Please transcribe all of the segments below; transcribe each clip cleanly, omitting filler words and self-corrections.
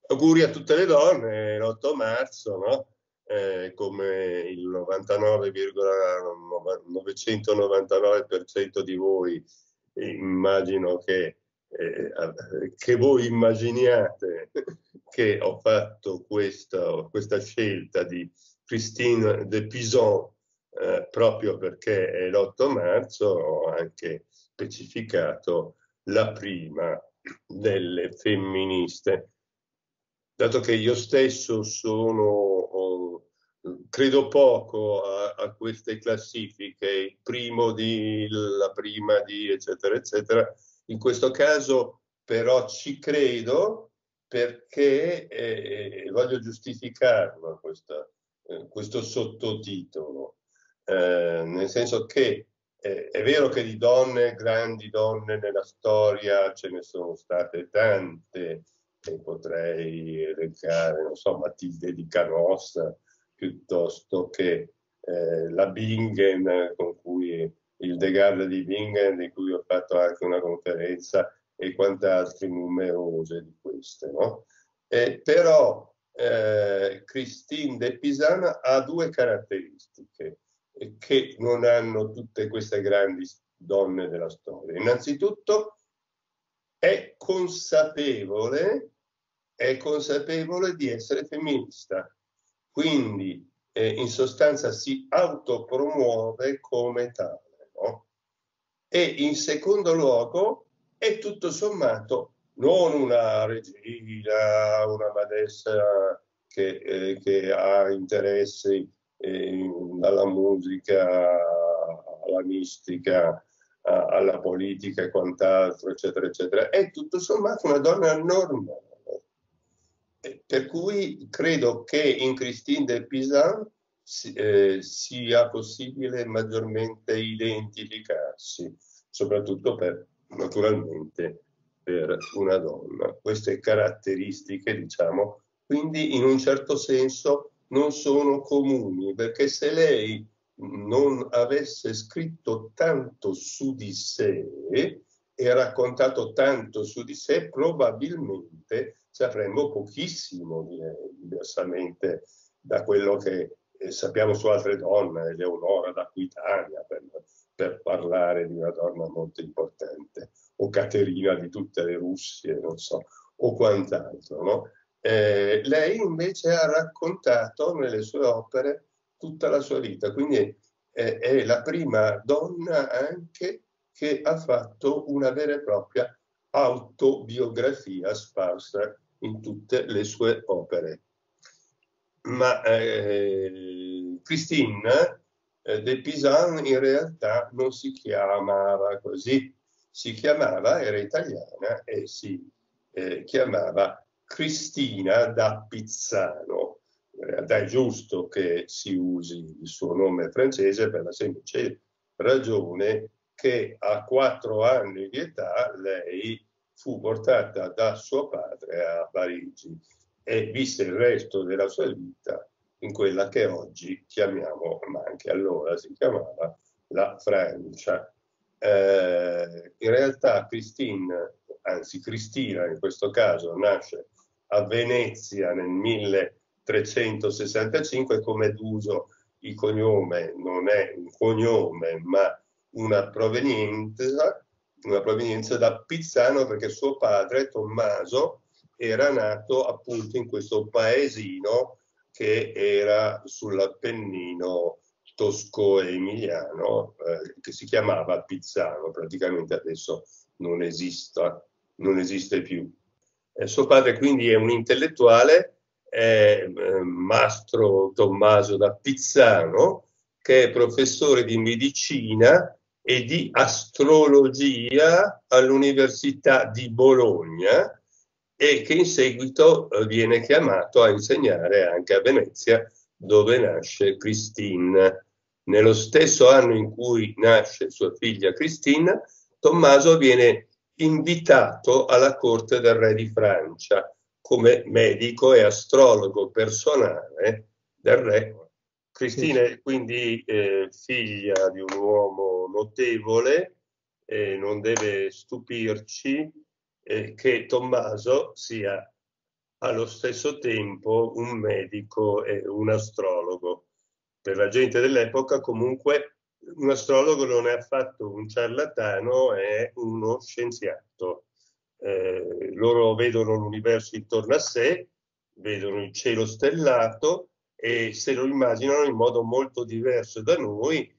Auguri a tutte le donne, l'8 marzo, no? Come il 99,999% di voi immagino che voi immaginiate che ho fatto questa scelta di Christine de Pizan, proprio perché è l'8 marzo, ho anche specificato la prima delle femministe. Dato che io stesso credo poco a queste classifiche, il primo di, la prima di, eccetera, eccetera, in questo caso però ci credo perché voglio giustificarlo questo sottotitolo, nel senso che è vero che di donne, grandi donne nella storia ce ne sono state tante, e potrei elencare, non so, Matilde di Canossa, piuttosto che la Bingen, con cui Hildegard di Bingen, di cui ho fatto anche una conferenza, e quant'altre numerose di queste, no? Però Christine de Pisan ha due caratteristiche che non hanno tutte queste grandi donne della storia. Innanzitutto è consapevole di essere femminista, quindi in sostanza si autopromuove come tale, no? E in secondo luogo è tutto sommato non una regina, una badessa che ha interessi dalla musica alla mistica, alla politica e quant'altro, eccetera, eccetera. È tutto sommato una donna normale. Per cui credo che in Christine de Pizan sia possibile maggiormente identificarsi, soprattutto naturalmente per una donna. Queste caratteristiche, diciamo, quindi in un certo senso non sono comuni, perché se lei non avesse scritto tanto su di sé e raccontato tanto su di sé, probabilmente sapremmo pochissimo di lei, diversamente da quello che sappiamo su altre donne, Eleonora d'Aquitania, per parlare di una donna molto importante, o Caterina di tutte le Russie, non so, o quant'altro, no? Lei invece ha raccontato nelle sue opere tutta la sua vita, quindi è la prima donna anche che ha fatto una vera e propria autobiografia sparsa in tutte le sue opere. Ma Christine de Pizan in realtà non si chiamava così, era italiana e si chiamava Cristina da Pizzano. In realtà è giusto che si usi il suo nome francese per la semplice ragione che a 4 anni di età lei fu portata da suo padre a Parigi e visse il resto della sua vita in quella che oggi chiamiamo, ma anche allora si chiamava, la Francia. In realtà Cristina in questo caso nasce a Venezia nel 1365, come d'uso il cognome non è un cognome ma una provenienza da Pizzano, perché suo padre Tommaso era nato appunto in questo paesino che era sull'Appennino tosco-emiliano, che si chiamava Pizzano, praticamente adesso non esiste più. Suo padre quindi è un intellettuale, Mastro Tommaso da Pizzano, che è professore di medicina e di astrologia all'Università di Bologna e che in seguito viene chiamato a insegnare anche a Venezia, dove nasce Christine. Nello stesso anno in cui nasce sua figlia Christine, Tommaso viene invitato alla corte del re di Francia come medico e astrologo personale del re. Cristina è quindi figlia di un uomo notevole, non deve stupirci che Tommaso sia allo stesso tempo un medico e un astrologo. Per la gente dell'epoca comunque un astrologo non è affatto un ciarlatano, è uno scienziato. Loro vedono l'universo intorno a sé, vedono il cielo stellato e se lo immaginano in modo molto diverso da noi,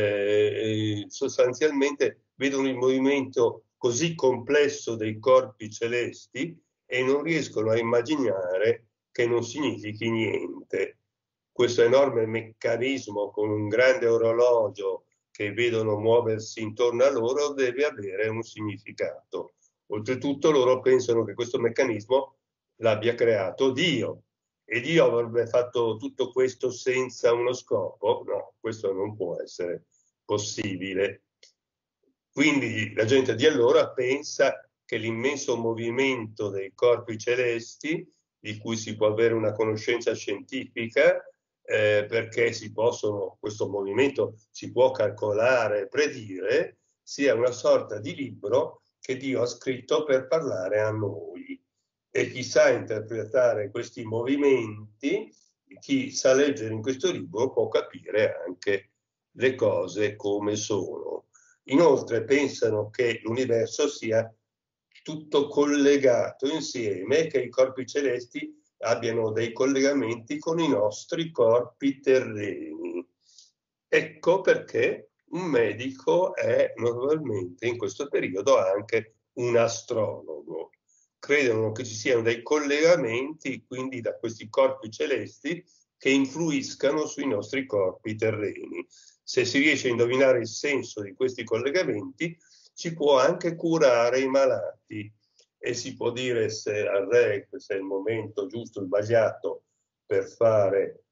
sostanzialmente vedono il movimento così complesso dei corpi celesti e non riescono a immaginare che non significhi niente. Questo enorme meccanismo con un grande orologio che vedono muoversi intorno a loro deve avere un significato. Oltretutto loro pensano che questo meccanismo l'abbia creato Dio e Dio avrebbe fatto tutto questo senza uno scopo? No, questo non può essere possibile. Quindi la gente di allora pensa che l'immenso movimento dei corpi celesti, di cui si può avere una conoscenza scientifica, perché questo movimento si può calcolare, predire, sia una sorta di libro che Dio ha scritto per parlare a noi. E chi sa interpretare questi movimenti, chi sa leggere in questo libro può capire anche le cose come sono. Inoltre pensano che l'universo sia tutto collegato insieme, che i corpi celesti abbiano dei collegamenti con i nostri corpi terreni. Ecco perché un medico è normalmente in questo periodo anche un astrologo. Credono che ci siano dei collegamenti, quindi da questi corpi celesti, che influiscano sui nostri corpi terreni. Se si riesce a indovinare il senso di questi collegamenti, si può anche curare i malati e si può dire se al re se è il momento giusto, sbagliato per fare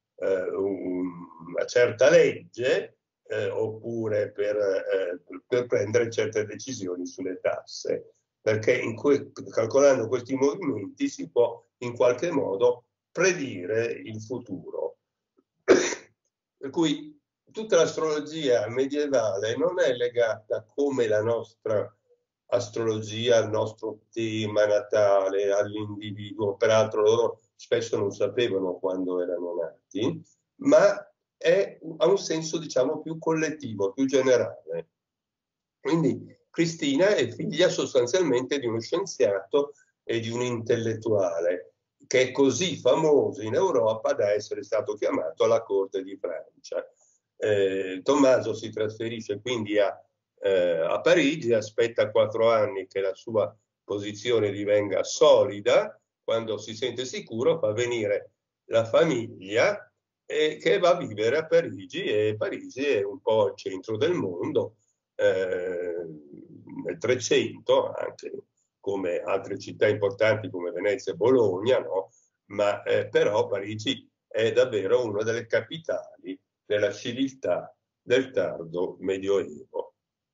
una certa legge oppure per prendere certe decisioni sulle tasse, perché calcolando questi movimenti si può in qualche modo predire il futuro. Per cui tutta l'astrologia medievale non è legata come la nostra astrologia al nostro tema natale, all'individuo, peraltro loro spesso non sapevano quando erano nati, ma ha un senso diciamo più collettivo, più generale. Quindi Cristina è figlia sostanzialmente di uno scienziato e di un intellettuale che è così famoso in Europa da essere stato chiamato alla corte di Francia. Tommaso si trasferisce quindi a Parigi, aspetta 4 anni che la sua posizione divenga solida, quando si sente sicuro fa venire la famiglia che va a vivere a Parigi e Parigi è un po' il centro del mondo. Nel 300 anche come altre città importanti come Venezia e Bologna, no? Ma però Parigi è davvero una delle capitali della civiltà del tardo Medioevo.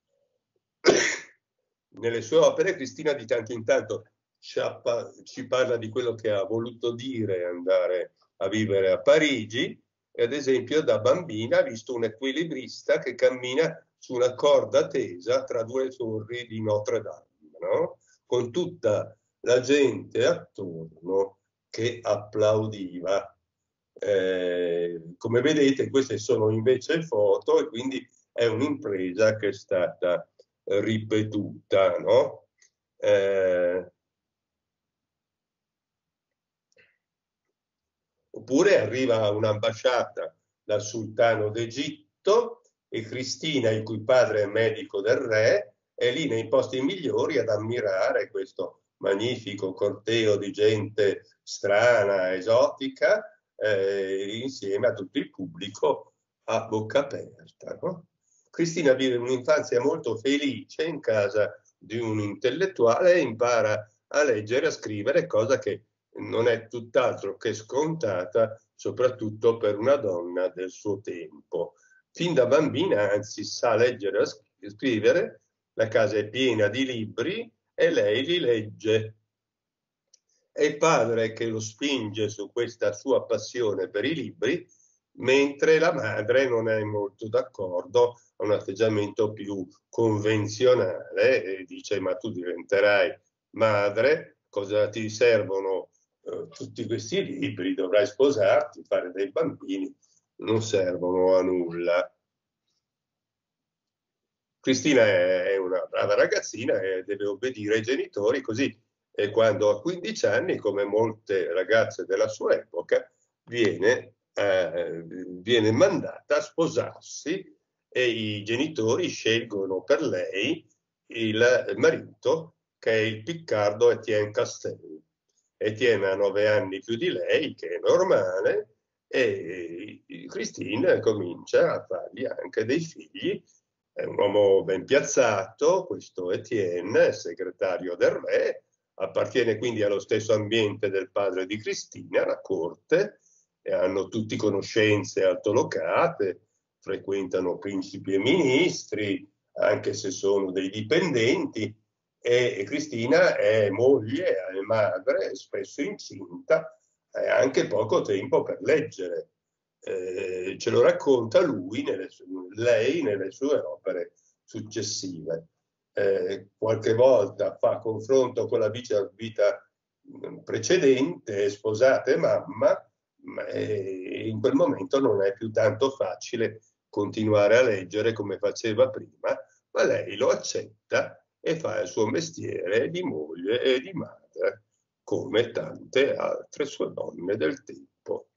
Nelle sue opere Cristina di tanto in tanto ci parla di quello che ha voluto dire andare a vivere a Parigi e ad esempio da bambina ha visto un equilibrista che cammina su una corda tesa tra 2 torri di Notre Dame, no? Con tutta la gente attorno che applaudiva. Come vedete queste sono invece foto e quindi è un'impresa che è stata ripetuta, no? Oppure arriva un'ambasciata dal sultano d'Egitto e Cristina, il cui padre è medico del re, è lì nei posti migliori ad ammirare questo magnifico corteo di gente strana, esotica, insieme a tutto il pubblico a bocca aperta. No? Cristina vive un'infanzia molto felice in casa di un intellettuale e impara a leggere e a scrivere, cosa che non è tutt'altro che scontata, soprattutto per una donna del suo tempo. Fin da bambina, anzi, sa leggere e scrivere, la casa è piena di libri e lei li legge. È il padre che lo spinge su questa sua passione per i libri, mentre la madre non è molto d'accordo, ha un atteggiamento più convenzionale e dice ma tu diventerai madre, cosa ti servono tutti questi libri, dovrai sposarti, fare dei bambini, non servono a nulla. Cristina è una brava ragazzina e deve obbedire ai genitori, così e quando ha 15 anni, come molte ragazze della sua epoca, viene mandata a sposarsi e i genitori scelgono per lei il marito, che è il piccardo Etienne Castel. Etienne ha 9 anni più di lei, che è normale, e Christine comincia a fargli anche dei figli. È un uomo ben piazzato, questo Etienne, segretario del re, appartiene quindi allo stesso ambiente del padre di Cristina, la corte, e hanno tutti conoscenze altolocate, frequentano principi e ministri, anche se sono dei dipendenti, e Cristina è moglie, è madre, è spesso incinta, ha anche poco tempo per leggere. Ce lo racconta lei nelle sue opere successive. Qualche volta fa confronto con la vita precedente, sposata e mamma, ma in quel momento non è più tanto facile continuare a leggere come faceva prima, ma lei lo accetta e fa il suo mestiere di moglie e di madre, come tante altre sue donne del tempo.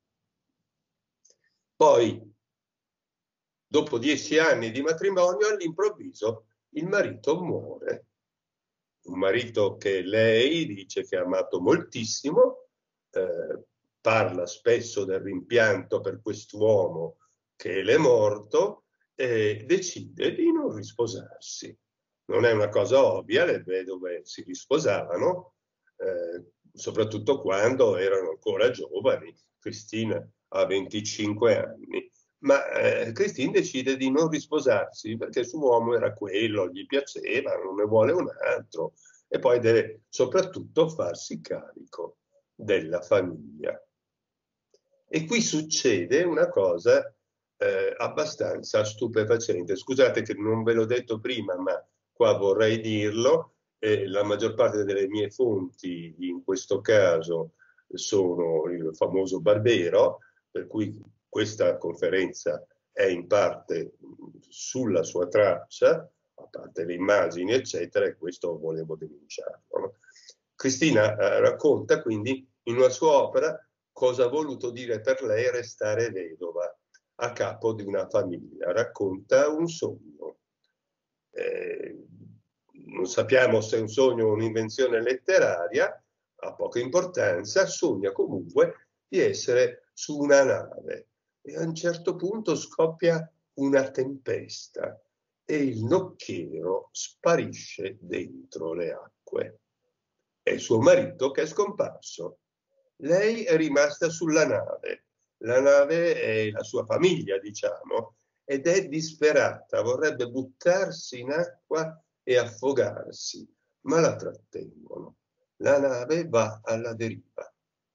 Poi, dopo 10 anni di matrimonio, all'improvviso il marito muore. Un marito che lei dice che ha amato moltissimo, parla spesso del rimpianto per quest'uomo che le è morto e decide di non risposarsi. Non è una cosa ovvia, le vedove si risposavano, soprattutto quando erano ancora giovani. Cristina ha 25 anni, ma Christine decide di non risposarsi perché il suo uomo era quello, gli piaceva, non ne vuole un altro e poi deve soprattutto farsi carico della famiglia. E qui succede una cosa abbastanza stupefacente. Scusate che non ve l'ho detto prima, ma qua vorrei dirlo. La maggior parte delle mie fonti in questo caso sono il famoso Barbero, per cui questa conferenza è in parte sulla sua traccia, a parte le immagini, eccetera, e questo volevo denunciarlo. Cristina racconta quindi in una sua opera cosa ha voluto dire per lei restare vedova a capo di una famiglia. Racconta un sogno. Non sappiamo se è un sogno o un'invenzione letteraria, ha poca importanza, sogna comunque di essere su una nave e a un certo punto scoppia una tempesta e il nocchiero sparisce dentro le acque. È suo marito che è scomparso. Lei è rimasta sulla nave. La nave è la sua famiglia, diciamo, ed è disperata, vorrebbe buttarsi in acqua e affogarsi, ma la trattengono. La nave va alla deriva.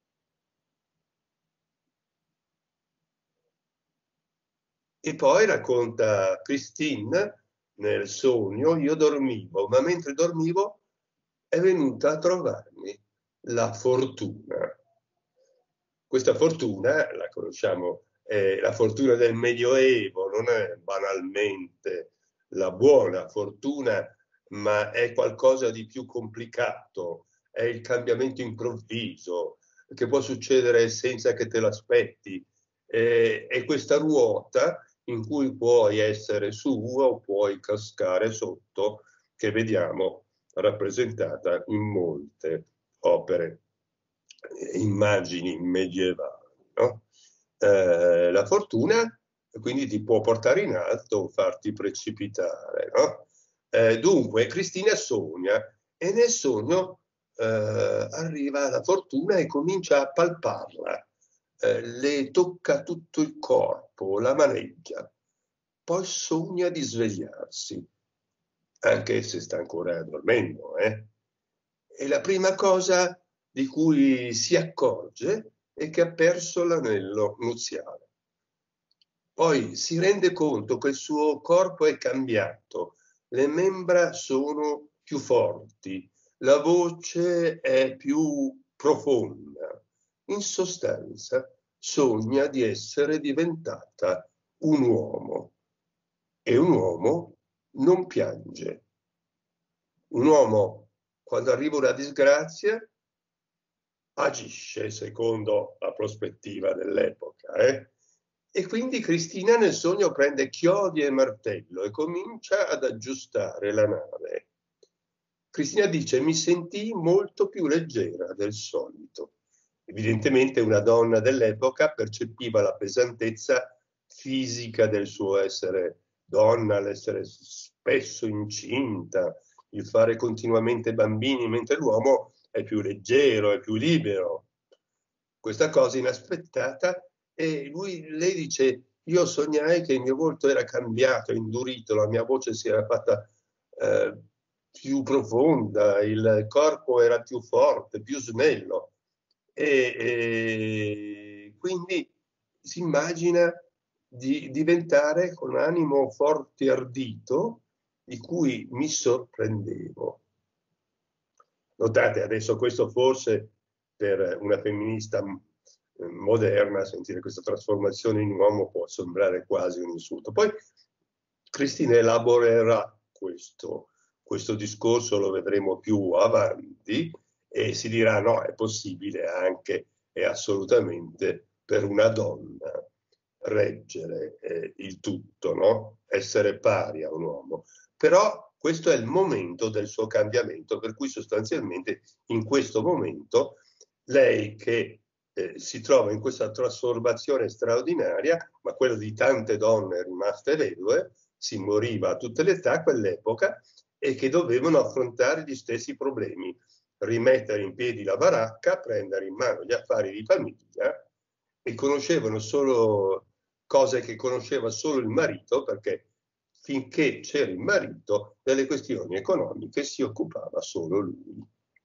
E poi racconta Christine nel sogno, io dormivo, ma mentre dormivo è venuta a trovarmi la fortuna. Questa fortuna, la conosciamo, è la fortuna del Medioevo, non è banalmente la buona fortuna, ma è qualcosa di più complicato, è il cambiamento improvviso, che può succedere senza che te l'aspetti. È questa ruota in cui puoi essere su o puoi cascare sotto, che vediamo rappresentata in molte opere, immagini medievali. No? La fortuna quindi ti può portare in alto o farti precipitare. No? Dunque Cristina sogna e nel sogno arriva la fortuna e comincia a palparla. Le tocca tutto il corpo, la maneggia, poi sogna di svegliarsi, anche se sta ancora dormendo. E la prima cosa di cui si accorge è che ha perso l'anello nuziale. Poi si rende conto che il suo corpo è cambiato, le membra sono più forti, la voce è più profonda, In sostanza, sogna di essere diventata un uomo, e un uomo non piange. Un uomo, quando arriva una disgrazia, agisce secondo la prospettiva dell'epoca. E quindi Cristina nel sogno prende chiodi e martello e comincia ad aggiustare la nave. Cristina dice: mi sentii molto più leggera del solito. Evidentemente una donna dell'epoca percepiva la pesantezza fisica del suo essere donna, l'essere spesso incinta, il fare continuamente bambini, mentre l'uomo è più leggero, è più libero. Questa cosa inaspettata, e lei dice: io sognai che il mio volto era cambiato, indurito, la mia voce si era fatta più profonda, il corpo era più forte, più snello. E quindi si immagina di diventare con animo forte e ardito, di cui mi sorprendevo. Notate adesso, questo forse per una femminista moderna, sentire questa trasformazione in uomo può sembrare quasi un insulto. Poi Cristina elaborerà questo discorso, lo vedremo più avanti, e si dirà: no, è possibile anche e assolutamente per una donna reggere il tutto, no? Essere pari a un uomo. Però questo è il momento del suo cambiamento, per cui sostanzialmente in questo momento lei, che si trova in questa trasformazione straordinaria, ma quella di tante donne rimaste vedove, si moriva a tutte le età a quell'epoca, e che dovevano affrontare gli stessi problemi: rimettere in piedi la baracca, prendere in mano gli affari di famiglia, e conoscevano solo cose che conosceva solo il marito, perché finché c'era il marito delle questioni economiche si occupava solo lui.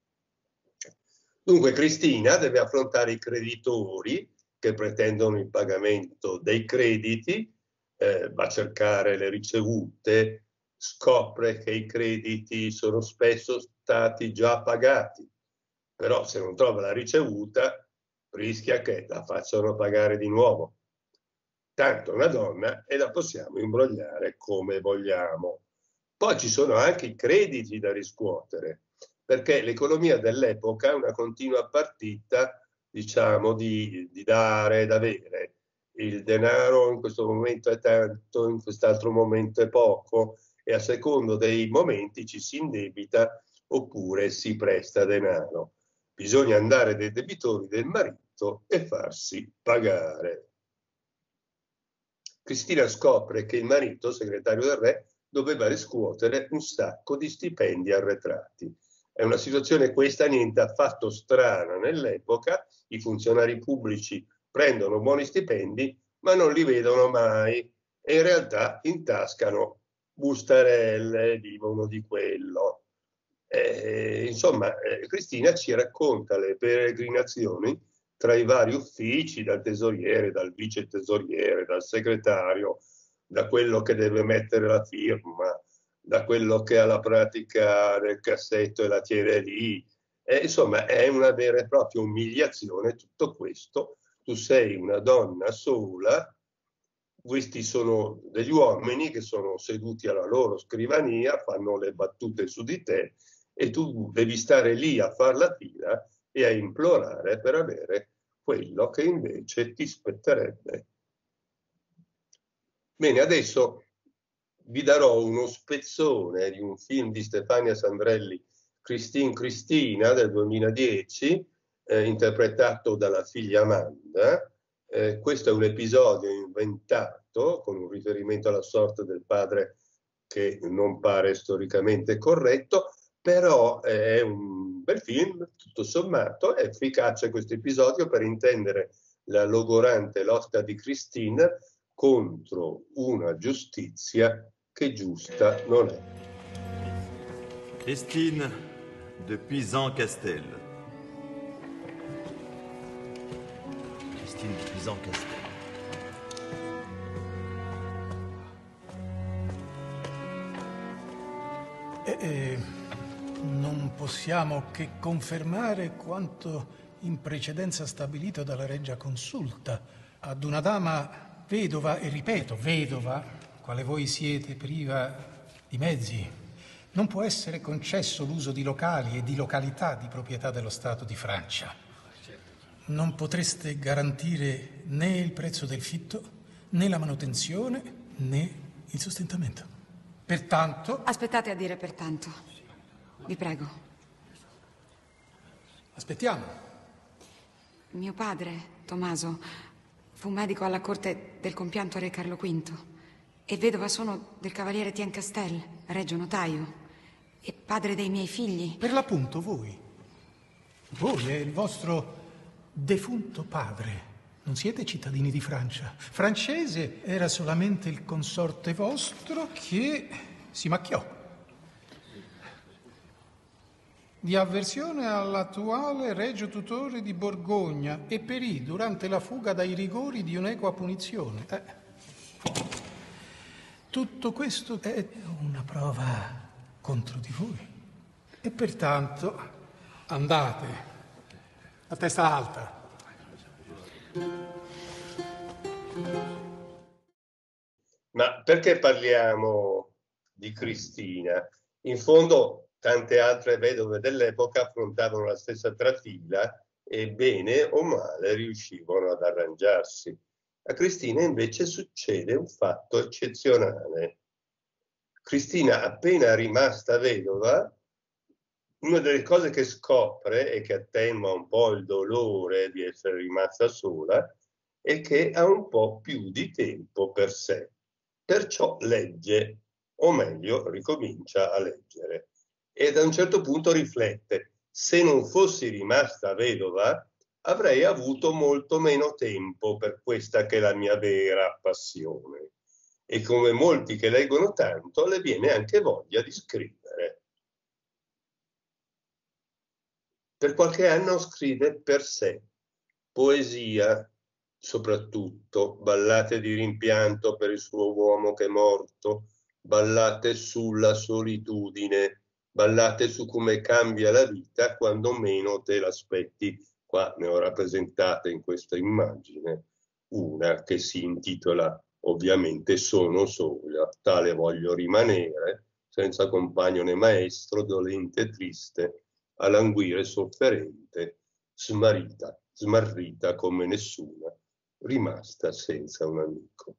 Dunque Cristina deve affrontare i creditori che pretendono il pagamento dei crediti, va a cercare le ricevute, scopre che i crediti sono spesso stati già pagati, però se non trova la ricevuta rischia che la facciano pagare di nuovo. Tanto è una donna e la possiamo imbrogliare come vogliamo. Poi ci sono anche i crediti da riscuotere, perché l'economia dell'epoca è una continua partita, diciamo, di dare ed avere. Il denaro in questo momento è tanto, in quest'altro momento è poco, e a secondo dei momenti ci si indebita oppure si presta denaro. Bisogna andare dai debitori del marito e farsi pagare. Cristina scopre che il marito, segretario del re, doveva riscuotere un sacco di stipendi arretrati. È una situazione questa niente affatto strana nell'epoca. I funzionari pubblici prendono buoni stipendi ma non li vedono mai, e in realtà intascano bustarelle, vivono di quello. Insomma, Cristina ci racconta le peregrinazioni tra i vari uffici, dal tesoriere, dal vice tesoriere, dal segretario, da quello che deve mettere la firma, da quello che ha la pratica del cassetto e la tiene lì. Insomma, è una vera e propria umiliazione tutto questo. Tu sei una donna sola, questi sono degli uomini che sono seduti alla loro scrivania, fanno le battute su di te, e tu devi stare lì a far la fila e a implorare per avere quello che invece ti spetterebbe. Bene, adesso vi darò uno spezzone di un film di Stefania Sandrelli, Christine Cristina, del 2010, interpretato dalla figlia Amanda. Questo è un episodio inventato con un riferimento alla sorte del padre che non pare storicamente corretto, però è un bel film, tutto sommato. È efficace questo episodio per intendere la logorante lotta di Christine contro una giustizia che giusta non è. Christine de Pizan-Castel. Christine de Pizan-Castel. Non possiamo che confermare quanto in precedenza stabilito dalla Regia Consulta ad una dama vedova, e ripeto, vedova, quale voi siete priva di mezzi, non può essere concesso l'uso di locali e di località di proprietà dello Stato di Francia. Non potreste garantire né il prezzo del fitto, né la manutenzione, né il sostentamento. Pertanto... Aspettate a dire pertanto. Vi prego. Aspettiamo. Mio padre, Tommaso, fu medico alla corte del compianto re Carlo V e vedova sono del cavaliere Tien Castel, regio notaio, e padre dei miei figli. Per l'appunto voi. Voi e il vostro defunto padre non siete cittadini di Francia. Francese era solamente il consorte vostro che si macchiò di avversione all'attuale regio tutore di Borgogna e perì durante la fuga dai rigori di un'equa punizione. Tutto questo è una prova contro di voi. E pertanto andate a testa alta. Ma perché parliamo di Cristina? In fondo tante altre vedove dell'epoca affrontavano la stessa trafila e bene o male riuscivano ad arrangiarsi. A Cristina invece succede un fatto eccezionale. Cristina, appena rimasta vedova, una delle cose che scopre e che attenua un po' il dolore di essere rimasta sola è che ha un po' più di tempo per sé. Perciò legge, o meglio ricomincia a leggere. E da un certo punto riflette: se non fossi rimasta vedova avrei avuto molto meno tempo per questa che è la mia vera passione. E come molti che leggono tanto, le viene anche voglia di scrivere. Per qualche anno scrive per sé, poesia, soprattutto ballate di rimpianto per il suo uomo che è morto, ballate sulla solitudine, ballate su come cambia la vita quando meno te l'aspetti. Qua ne ho rappresentate in questa immagine una che si intitola ovviamente Sono sola, tale voglio rimanere, senza compagno né maestro, dolente e triste, a languire sofferente, smarrita come nessuna, rimasta senza un amico.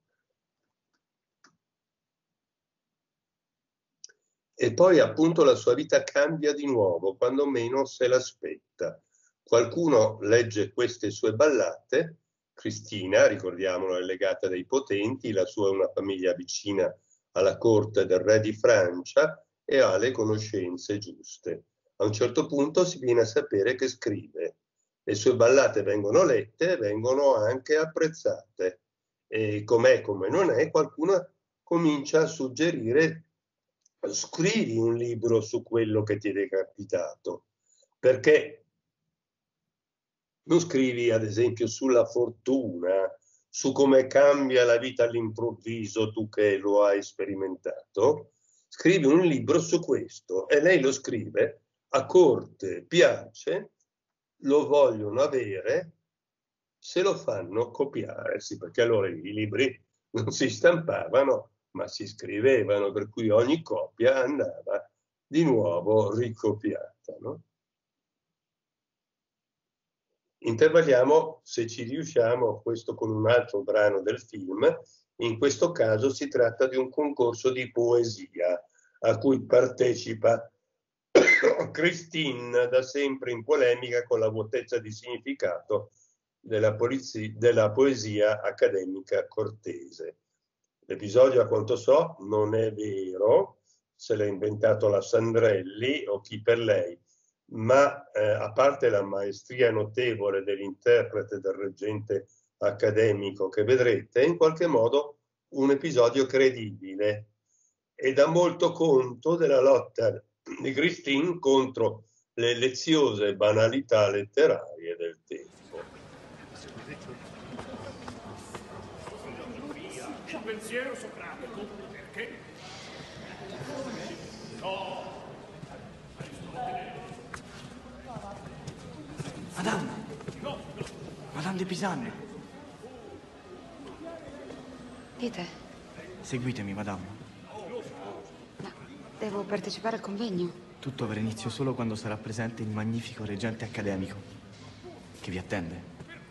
E poi appunto la sua vita cambia di nuovo, quando meno se l'aspetta. Qualcuno legge queste sue ballate. Cristina, ricordiamolo, è legata dai potenti, la sua è una famiglia vicina alla corte del re di Francia e ha le conoscenze giuste. A un certo punto si viene a sapere che scrive. Le sue ballate vengono lette e vengono anche apprezzate. E com'è come non è, qualcuno comincia a suggerire: scrivi un libro su quello che ti è capitato, perché non scrivi ad esempio sulla fortuna, su come cambia la vita all'improvviso, tu che lo hai sperimentato, scrivi un libro su questo. E lei lo scrive, a corte piace, lo vogliono avere, se lo fanno copiare, sì, perché allora i libri non si stampavano ma si scrivevano, per cui ogni copia andava di nuovo ricopiata, no? Intervalliamo, se ci riusciamo, questo con un altro brano del film. In questo caso si tratta di un concorso di poesia a cui partecipa Christine, da sempre in polemica con la vuotezza di significato della poesia accademica cortese. L'episodio, a quanto so, non è vero, se l'ha inventato la Sandrelli o chi per lei, ma a parte la maestria notevole dell'interprete, del reggente accademico che vedrete, è in qualche modo un episodio credibile e dà molto conto della lotta di Christine contro le leziose banalità letterarie del tempo. Il pensiero socratico, perché? No. Madame, de Pisanne. Dite? Seguitemi, madame. Ma devo partecipare al convegno. Tutto avrà inizio solo quando sarà presente il magnifico reggente accademico che vi attende.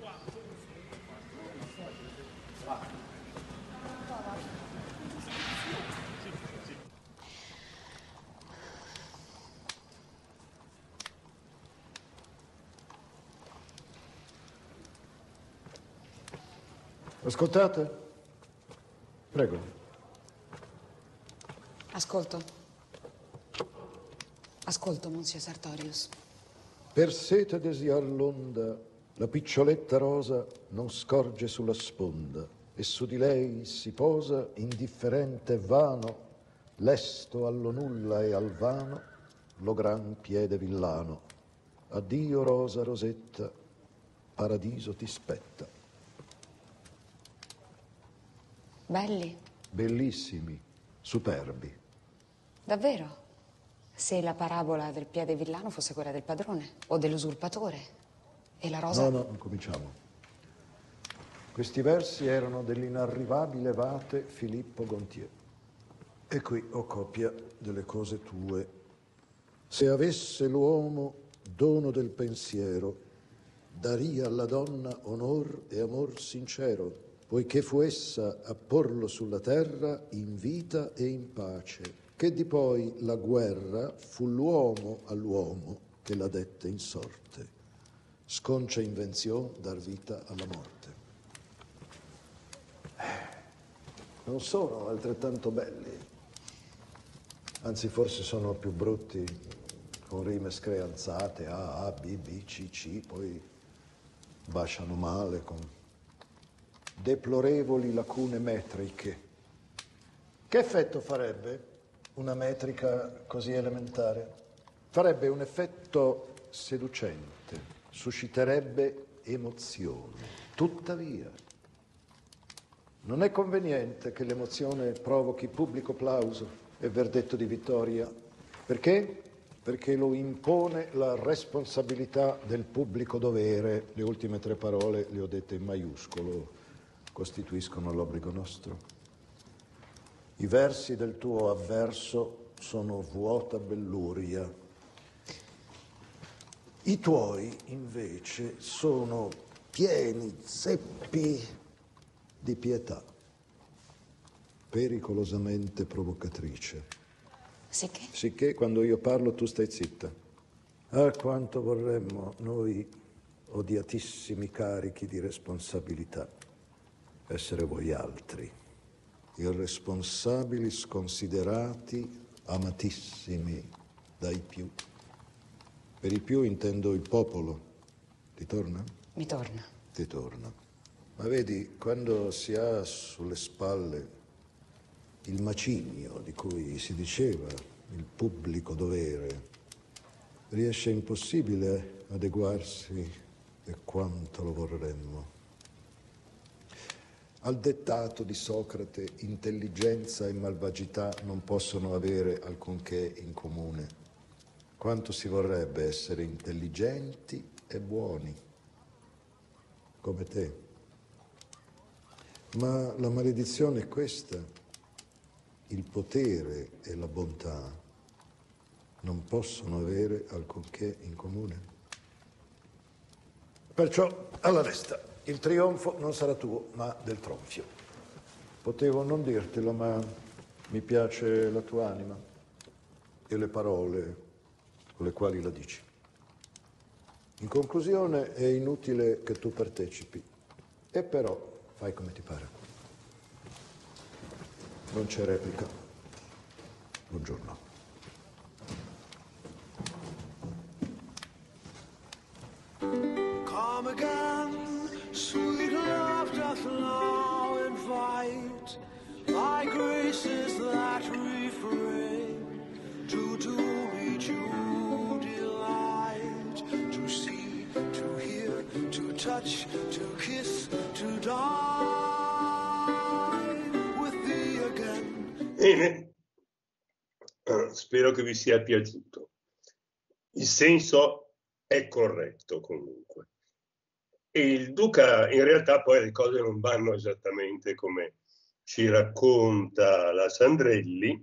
Ascoltate? Prego. Ascolto, Monsieur Sartorius. Per sete desiar l'onda, la piccioletta rosa non scorge sulla sponda e su di lei si posa indifferente e vano, lesto allo nulla e al vano, lo gran piede villano. Addio rosa rosetta, paradiso ti spetta. Belli? Bellissimi, superbi. Davvero? Se la parabola del piede villano fosse quella del padrone o dell'usurpatore e la rosa... No, cominciamo. Questi versi erano dell'inarrivabile vate Filippo Gontier. E qui ho copia delle cose tue. Se avesse l'uomo dono del pensiero, daria alla donna onor e amor sincero, poiché fu essa a porlo sulla terra in vita e in pace, che di poi la guerra fu l'uomo all'uomo che la dette in sorte. Sconcia invenzione dar vita alla morte. Non sono altrettanto belli, anzi forse sono più brutti, con rime screanzate, A, B, B, C, poi baciano male, con deplorevoli lacune metriche. Che effetto farebbe una metrica così elementare? Farebbe un effetto seducente, susciterebbe emozione. Tuttavia, non è conveniente che l'emozione provochi pubblico plauso e verdetto di vittoria. Perché? Perché lo impone la responsabilità del pubblico dovere. Le ultime 3 parole le ho dette in maiuscolo, costituiscono l'obbligo nostro. I versi del tuo avverso sono vuota belluria. I tuoi, invece, sono pieni zeppi di pietà, pericolosamente provocatrice. Sicché? Sicché quando io parlo tu stai zitta. Ah, quanto vorremmo noi, odiatissimi carichi di responsabilità, essere voi altri, irresponsabili, sconsiderati, amatissimi dai più. Per i più intendo il popolo. Ti torna? Mi torna. Ti torna. Ma vedi, quando si ha sulle spalle il macigno di cui si diceva il pubblico dovere, riesce impossibile adeguarsi, e quanto lo vorremmo. Al dettato di Socrate, intelligenza e malvagità non possono avere alcunché in comune. Quanto si vorrebbe essere intelligenti e buoni, come te. Ma la maledizione è questa: il potere e la bontà non possono avere alcunché in comune. Perciò, alla resta, il trionfo non sarà tuo, ma del tronfio. Potevo non dirtelo, ma mi piace la tua anima e le parole con le quali la dici. In conclusione, è inutile che tu partecipi, e però fai come ti pare. Non c'è replica. Buongiorno. Come again, sweet love doth now invite thy graces that refrain to do me due delight, to see, to hear, to touch, to kiss, to die with thee again. Bene, spero che vi sia piaciuto. Il senso è corretto comunque. E il duca, in realtà poi le cose non vanno esattamente come ci racconta la Sandrelli,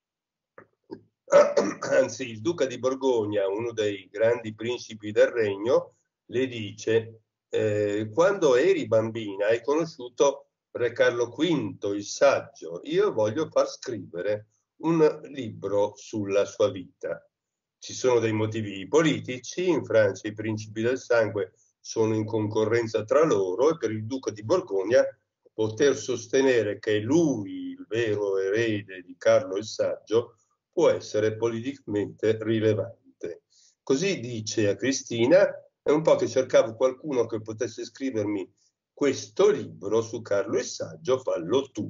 anzi il duca di Borgogna, uno dei grandi principi del regno, le dice quando eri bambina hai conosciuto Re Carlo V, il saggio, io voglio far scrivere un libro sulla sua vita. Ci sono dei motivi politici, in Francia i principi del sangue sono in concorrenza tra loro e per il duca di Borgogna poter sostenere che è lui il vero erede di Carlo il Saggio può essere politicamente rilevante. Così dice a Cristina, è un po' che cercavo qualcuno che potesse scrivermi questo libro su Carlo il Saggio, fallo tu.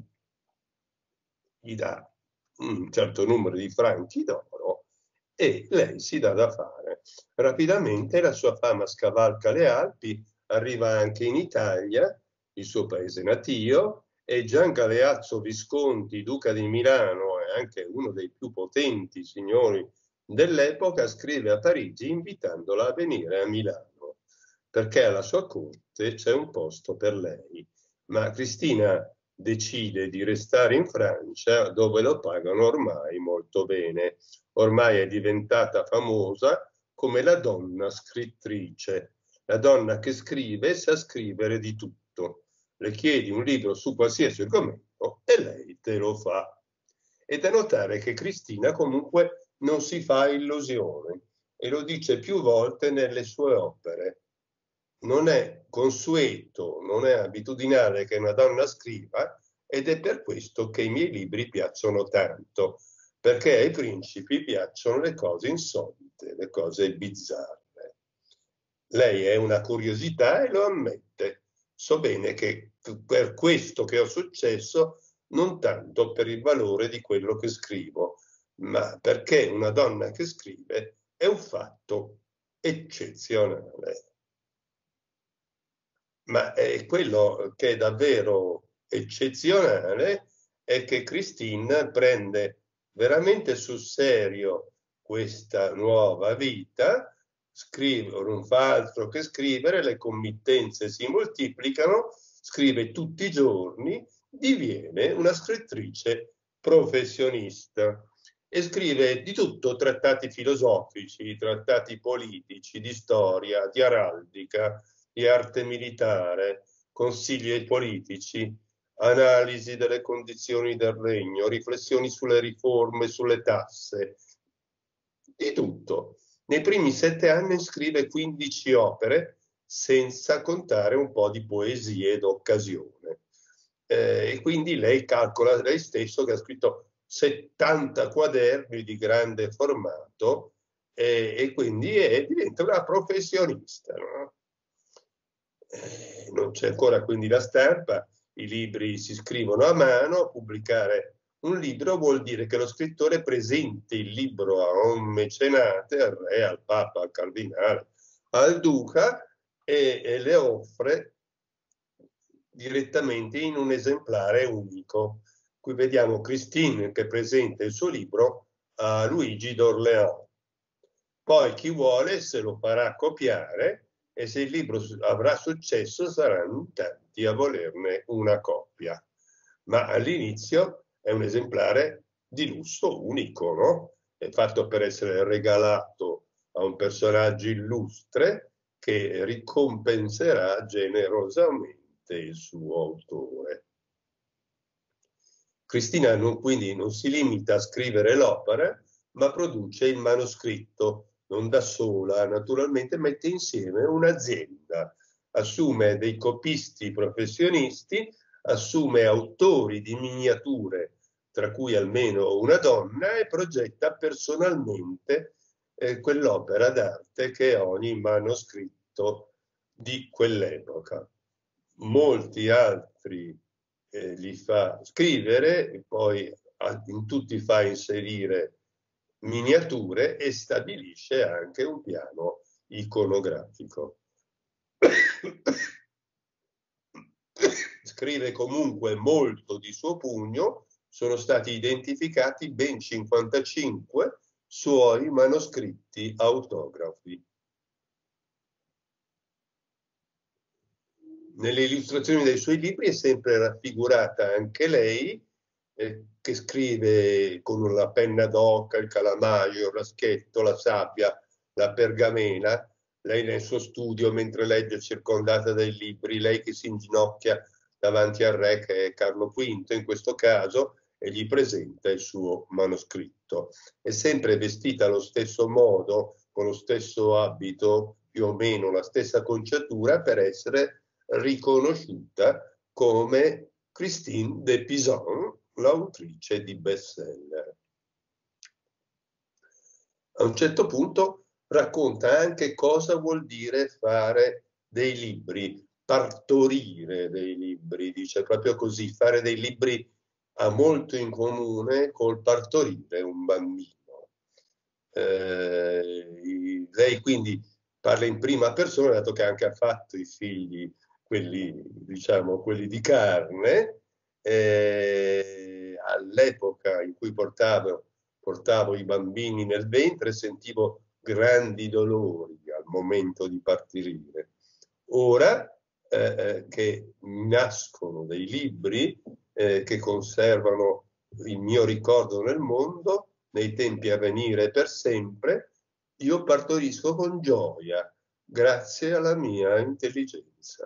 Gli dà un certo numero di franchi d'oro e lei si dà da fare. Rapidamente la sua fama scavalca le Alpi, arriva anche in Italia, il suo paese natio, e Gian Galeazzo Visconti, duca di Milano e anche uno dei più potenti signori dell'epoca, scrive a Parigi invitandola a venire a Milano, perché alla sua corte c'è un posto per lei. Ma Cristina decide di restare in Francia, dove lo pagano ormai molto bene. Ormai è diventata famosa come la donna scrittrice, la donna che scrive e sa scrivere di tutto. Le chiedi un libro su qualsiasi argomento e lei te lo fa. È da notare che Cristina comunque non si fa illusione e lo dice più volte nelle sue opere. Non è consueto, non è abitudinale che una donna scriva ed è per questo che i miei libri piacciono tanto, perché ai principi piacciono le cose insolite, le cose bizzarre. Lei è una curiosità e lo ammette. So bene che per questo che ho successo, non tanto per il valore di quello che scrivo, ma perché una donna che scrive è un fatto eccezionale. Ma quello che è davvero eccezionale è che Christine prende veramente sul serio questa nuova vita, scrive, non fa altro che scrivere, le committenze si moltiplicano, scrive tutti i giorni, diviene una scrittrice professionista e scrive di tutto, trattati filosofici, trattati politici, di storia, di araldica, di arte militare, consigli ai politici, analisi delle condizioni del regno, riflessioni sulle riforme, sulle tasse, di tutto. Nei primi 7 anni scrive 15 opere, senza contare un po' di poesie d'occasione. E quindi lei calcola lei stesso che ha scritto 70 quaderni di grande formato e quindi diventa una professionista, no? Non c'è ancora quindi la stampa, i libri si scrivono a mano, pubblicare un libro vuol dire che lo scrittore presenti il libro a un mecenate, al re, al papa, al cardinale, al duca e le offre direttamente in un esemplare unico. Qui vediamo Christine che presenta il suo libro a Luigi d'Orléans. Poi chi vuole se lo farà copiare e se il libro avrà successo saranno in tanti a volerne una copia. Ma all'inizio è un esemplare di lusso unico, no? È fatto per essere regalato a un personaggio illustre che ricompenserà generosamente il suo autore. Cristina quindi non si limita a scrivere l'opera, ma produce il manoscritto, non da sola, naturalmente mette insieme un'azienda, assume dei copisti professionisti, assume autori di miniature, tra cui almeno una donna, e progetta personalmente quell'opera d'arte che è ogni manoscritto di quell'epoca. Molti altri li fa scrivere e poi in tutti fa inserire miniature e stabilisce anche un piano iconografico. Scrive comunque molto di suo pugno, sono stati identificati ben 55 suoi manoscritti autografi. Nelle illustrazioni dei suoi libri è sempre raffigurata anche lei, che scrive con la penna d'oca, il calamaio, il raschetto, la sabbia, la pergamena, lei nel suo studio mentre legge circondata dai libri, lei che si inginocchia davanti al re che è Carlo V in questo caso e gli presenta il suo manoscritto. È sempre vestita allo stesso modo, con lo stesso abito, più o meno la stessa conciatura, per essere riconosciuta come Christine de Pisan, l'autrice di bestseller. A un certo punto racconta anche cosa vuol dire fare dei libri, partorire dei libri, dice proprio così, fare dei libri ha molto in comune col partorire un bambino. Lei quindi parla in prima persona, dato che anche ha fatto i figli, quelli, diciamo, quelli di carne. All'epoca in cui portavo i bambini nel ventre sentivo grandi dolori al momento di partorire. Ora che nascono dei libri che conservano il mio ricordo nel mondo, nei tempi a venire per sempre, io partorisco con gioia, grazie alla mia intelligenza.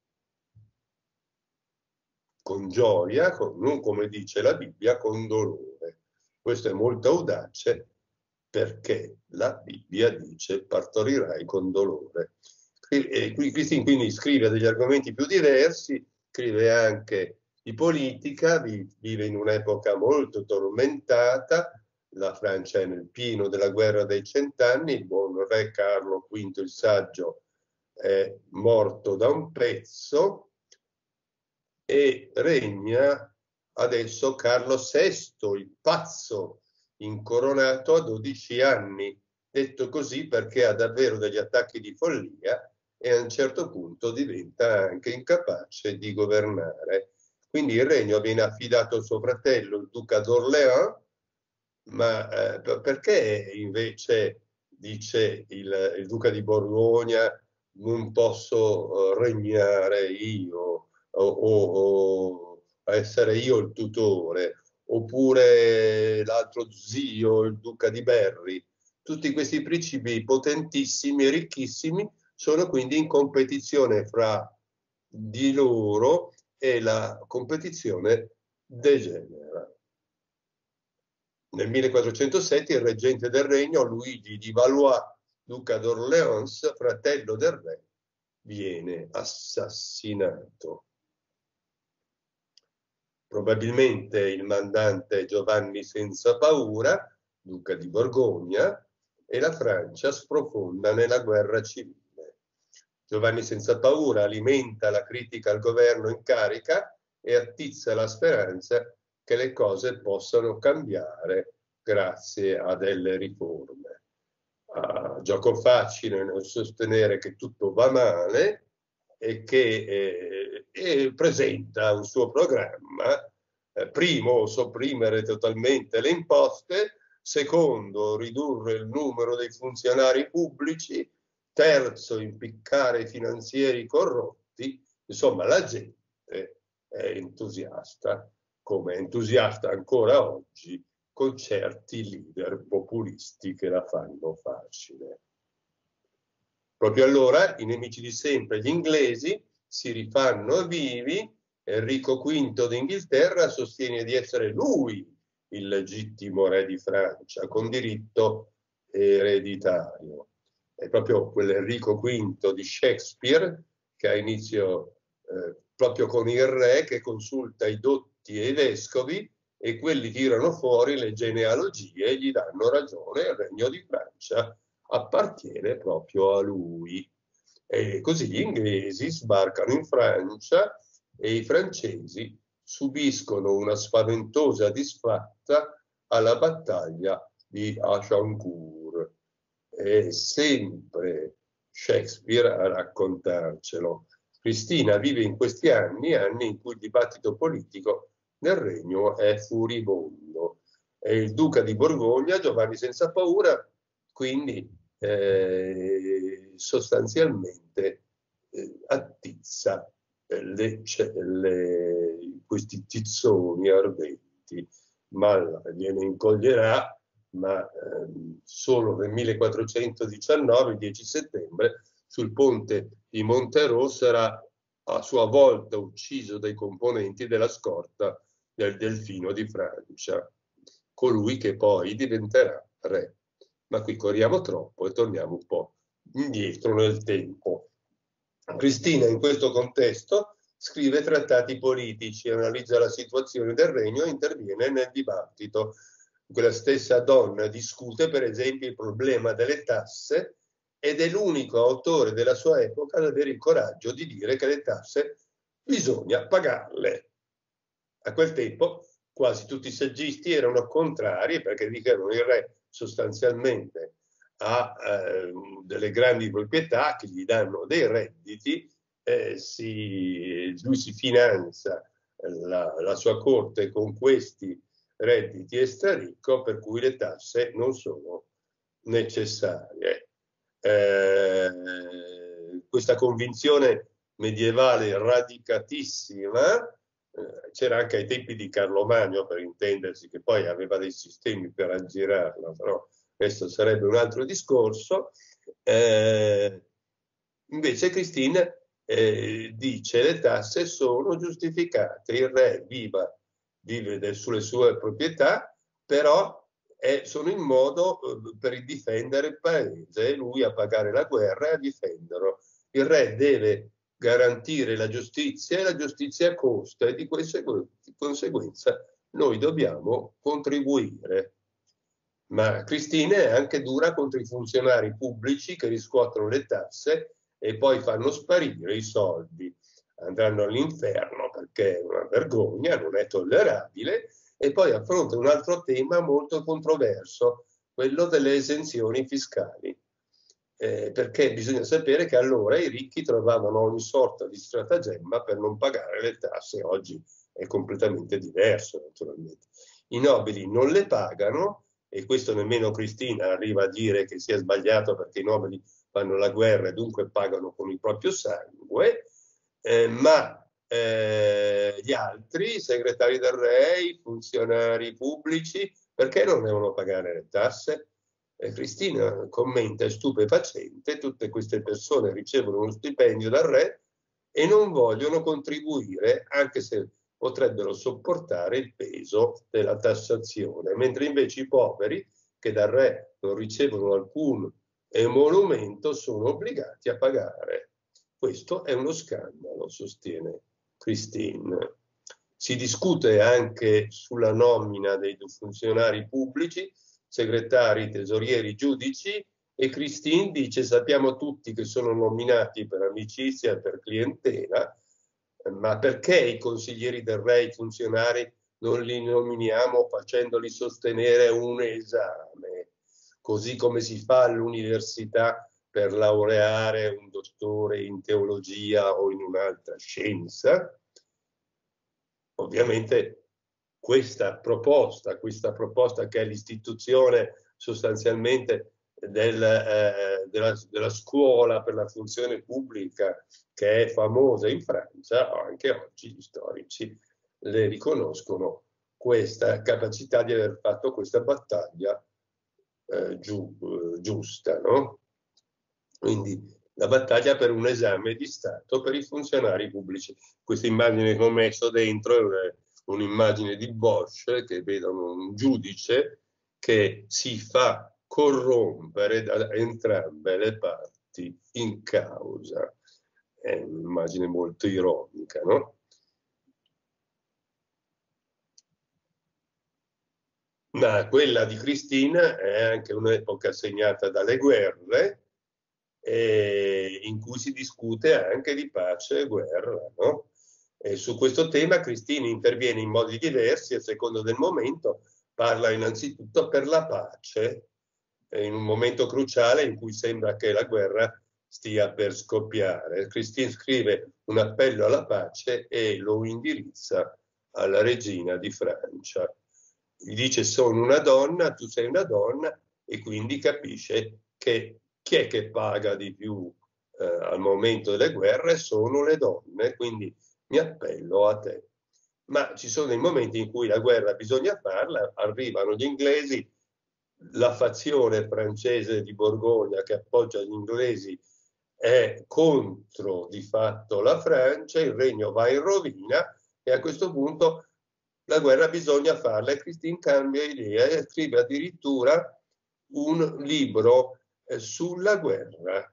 Con gioia, non come dice la Bibbia, con dolore. Questo è molto audace perché la Bibbia dice partorirai con dolore. Christine quindi scrive degli argomenti più diversi, scrive anche di politica, vive in un'epoca molto tormentata, la Francia è nel pieno della guerra dei 100 anni, il buon re Carlo V il Saggio è morto da un pezzo e regna adesso Carlo VI, il pazzo, incoronato a 12 anni, detto così perché ha davvero degli attacchi di follia e a un certo punto diventa anche incapace di governare. Quindi il regno viene affidato al suo fratello, il duca d'Orléans, ma perché invece dice il duca di Borgogna non posso regnare io o essere io il tutore, oppure l'altro zio, il duca di Berry. Tutti questi principi potentissimi e ricchissimi sono quindi in competizione fra di loro e la competizione degenera. Nel 1407 il reggente del regno, Luigi di Valois, duca d'Orléans, fratello del re, viene assassinato. Probabilmente il mandante Giovanni senza paura, duca di Borgogna, e la Francia sprofonda nella guerra civile. Giovanni senza paura alimenta la critica al governo in carica e attizza la speranza che le cose possano cambiare grazie a delle riforme. Gioco facile nel sostenere che tutto va male e che presenta un suo programma, primo, sopprimere totalmente le imposte, secondo, ridurre il numero dei funzionari pubblici, terzo, impiccare i finanzieri corrotti. Insomma, la gente è entusiasta, come è entusiasta ancora oggi con certi leader populisti che la fanno facile. Proprio allora i nemici di sempre, gli inglesi, si rifanno vivi. Enrico V d'Inghilterra sostiene di essere lui il legittimo re di Francia, con diritto ereditario. È proprio quell'Enrico V di Shakespeare che ha inizio proprio con il re, che consulta i dotti e i vescovi, e quelli tirano fuori le genealogie e gli danno ragione. Il regno di Francia appartiene proprio a lui. E così gli inglesi sbarcano in Francia e i francesi subiscono una spaventosa disfatta alla battaglia di Agincourt. È sempre Shakespeare a raccontarcelo. Cristina vive in questi anni in cui il dibattito politico nel regno è furibondo. E il duca di Borgogna, Giovanni senza paura, quindi sostanzialmente attizza questi tizzoni ardenti. Malla gliene incoglierà, ma solo nel 1419, il 10 settembre, sul ponte di Montereau sarà a sua volta ucciso dai componenti della scorta del Delfino di Francia, colui che poi diventerà re. Ma qui corriamo troppo e torniamo un po' indietro nel tempo. Cristina in questo contesto scrive trattati politici, analizza la situazione del regno e interviene nel dibattito. Quella stessa donna discute per esempio il problema delle tasse ed è l'unico autore della sua epoca ad avere il coraggio di dire che le tasse bisogna pagarle. A quel tempo quasi tutti i saggisti erano contrari perché dicevano il re sostanzialmente ha delle grandi proprietà che gli danno dei redditi, lui si finanzia la sua corte con questi redditi e straricco, per cui le tasse non sono necessarie. Questa convinzione medievale radicatissima c'era anche ai tempi di Carlo Magno, per intendersi, che poi aveva dei sistemi per aggirarla, però questo sarebbe un altro discorso. Invece Christine dice le tasse sono giustificate, il re vive sulle sue proprietà, però sono il modo per difendere il paese, e lui a pagare la guerra e a difenderlo. Il re deve garantire la giustizia e la giustizia costa, e di conseguenza noi dobbiamo contribuire. Ma Cristina è anche dura contro i funzionari pubblici che riscuotono le tasse e poi fanno sparire i soldi. Andranno all'inferno perché è una vergogna, non è tollerabile. E poi affronta un altro tema molto controverso, quello delle esenzioni fiscali. Perché bisogna sapere che allora i ricchi trovavano ogni sorta di stratagemma per non pagare le tasse. Oggi è completamente diverso, naturalmente. I nobili non le pagano, e questo nemmeno Cristina arriva a dire che sia sbagliato, perché i nobili fanno la guerra e dunque pagano con il proprio sangue, ma gli altri, i segretari del re, i funzionari pubblici, perché non devono pagare le tasse? Cristina commenta, è stupefacente, tutte queste persone ricevono uno stipendio dal re e non vogliono contribuire, anche se potrebbero sopportare il peso della tassazione, mentre invece i poveri, che dal re non ricevono alcun emolumento, sono obbligati a pagare. Questo è uno scandalo, sostiene Christine. Si discute anche sulla nomina dei funzionari pubblici, segretari, tesorieri, giudici, e Christine dice: sappiamo tutti che sono nominati per amicizia e per clientela, ma perché i consiglieri del re, i funzionari, non li nominiamo facendoli sostenere un esame, così come si fa all'università per laureare un dottore in teologia o in un'altra scienza? Ovviamente questa proposta che è l'istituzione sostanzialmente della scuola per la funzione pubblica, che è famosa in Francia, anche oggi gli storici le riconoscono questa capacità di aver fatto questa battaglia giusta, no? Quindi la battaglia per un esame di Stato per i funzionari pubblici. Questa immagine che ho messo dentro è un'immagine di Bosch, che vedono un giudice che si fa corrompere da entrambe le parti in causa. È un'immagine molto ironica, no? Ma quella di Cristina è anche un'epoca segnata dalle guerre, in cui si discute anche di pace e guerra, no? E su questo tema Cristina interviene in modi diversi a seconda del momento. Parla innanzitutto per la pace, in un momento cruciale in cui sembra che la guerra stia per scoppiare. Cristina scrive un appello alla pace e lo indirizza alla regina di Francia. Gli dice: sono una donna, tu sei una donna, e quindi capisce che chi è che paga di più al momento delle guerre sono le donne, quindi mi appello a te. Ma ci sono dei momenti in cui la guerra bisogna farla, arrivano gli inglesi, la fazione francese di Borgogna che appoggia gli inglesi è contro di fatto la Francia, il regno va in rovina e a questo punto la guerra bisogna farla e Christine cambia idea e scrive addirittura un libro sulla guerra,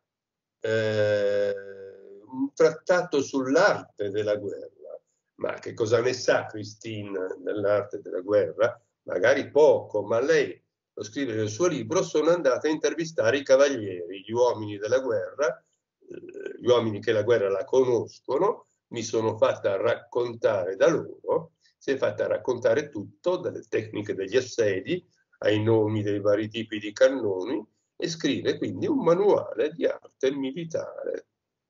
un trattato sull'arte della guerra. Ma che cosa ne sa Christine dell'arte della guerra? Magari poco, ma lei lo scrive nel suo libro, sono andata a intervistare i cavalieri, gli uomini della guerra, gli uomini che la guerra la conoscono, mi sono fatta raccontare da loro, si è fatta raccontare tutto, dalle tecniche degli assedi ai nomi dei vari tipi di cannoni, e scrive quindi un manuale di arte militare.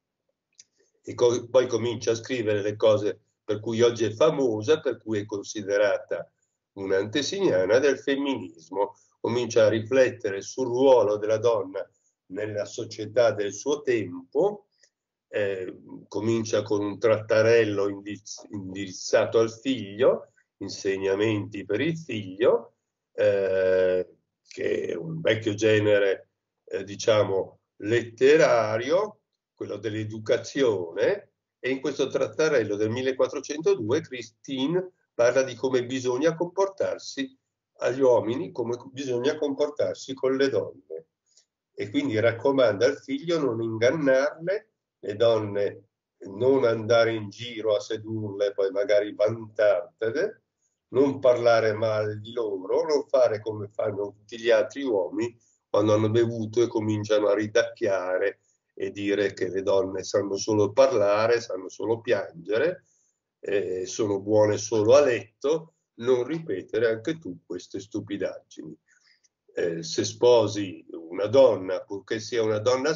E poi comincia a scrivere le cose per cui oggi è famosa, per cui è considerata un'antesignana del femminismo. Comincia a riflettere sul ruolo della donna nella società del suo tempo, comincia con un trattarello indirizzato al figlio, insegnamenti per il figlio, che è un vecchio genere, diciamo, letterario, quello dell'educazione, e in questo trattarello del 1402 Christine parla di come bisogna comportarsi agli uomini, come bisogna comportarsi con le donne. E quindi raccomanda al figlio non ingannarle, le donne non andare in giro a sedurle e poi magari vantartene, non parlare male di loro, non fare come fanno tutti gli altri uomini quando hanno bevuto e cominciano a ridacchiare e dire che le donne sanno solo parlare, sanno solo piangere, sono buone solo a letto, non ripetere anche tu queste stupidaggini. Se sposi una donna, purché sia una donna